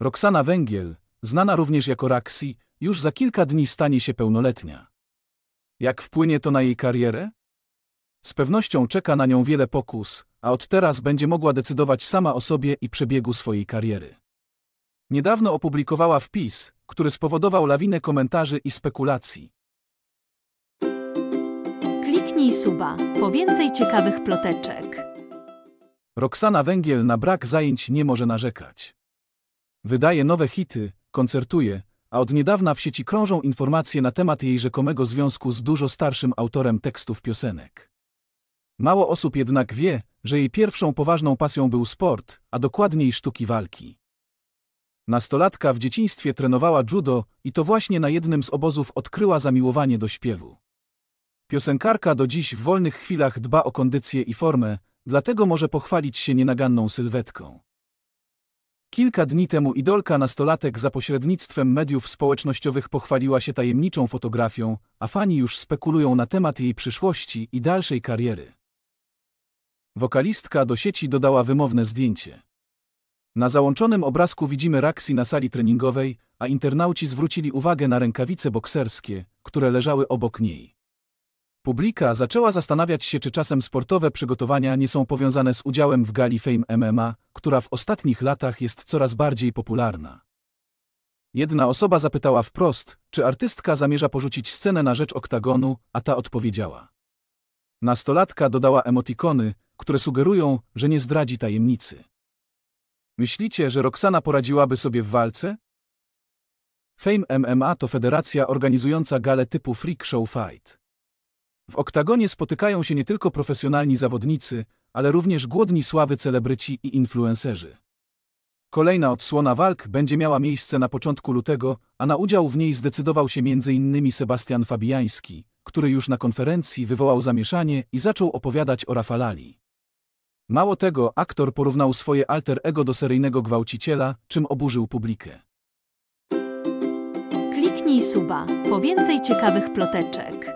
Roxana Węgiel, znana również jako Roxy, już za kilka dni stanie się pełnoletnia. Jak wpłynie to na jej karierę? Z pewnością czeka na nią wiele pokus, a od teraz będzie mogła decydować sama o sobie i przebiegu swojej kariery. Niedawno opublikowała wpis, który spowodował lawinę komentarzy i spekulacji. Kliknij suba, po więcej ciekawych ploteczek. Roxana Węgiel na brak zajęć nie może narzekać. Wydaje nowe hity, koncertuje, a od niedawna w sieci krążą informacje na temat jej rzekomego związku z dużo starszym autorem tekstów piosenek. Mało osób jednak wie, że jej pierwszą poważną pasją był sport, a dokładniej sztuki walki. Nastolatka w dzieciństwie trenowała judo i to właśnie na jednym z obozów odkryła zamiłowanie do śpiewu. Piosenkarka do dziś w wolnych chwilach dba o kondycję i formę, dlatego może pochwalić się nienaganną sylwetką. Kilka dni temu idolka nastolatek za pośrednictwem mediów społecznościowych pochwaliła się tajemniczą fotografią, a fani już spekulują na temat jej przyszłości i dalszej kariery. Wokalistka do sieci dodała wymowne zdjęcie. Na załączonym obrazku widzimy Roxy na sali treningowej, a internauci zwrócili uwagę na rękawice bokserskie, które leżały obok niej. Publika zaczęła zastanawiać się, czy czasem sportowe przygotowania nie są powiązane z udziałem w gali Fame MMA, która w ostatnich latach jest coraz bardziej popularna. Jedna osoba zapytała wprost, czy artystka zamierza porzucić scenę na rzecz oktagonu, a ta odpowiedziała. Nastolatka dodała emotikony, które sugerują, że nie zdradzi tajemnicy. Myślicie, że Roxana poradziłaby sobie w walce? Fame MMA to federacja organizująca gale typu Freak Show Fight. W oktagonie spotykają się nie tylko profesjonalni zawodnicy, ale również głodni sławy celebryci i influencerzy. Kolejna odsłona walk będzie miała miejsce na początku lutego, a na udział w niej zdecydował się m.in. Sebastian Fabiański, który już na konferencji wywołał zamieszanie i zaczął opowiadać o Rafalali. Mało tego, aktor porównał swoje alter ego do seryjnego gwałciciela, czym oburzył publikę. Kliknij suba, po więcej ciekawych ploteczek.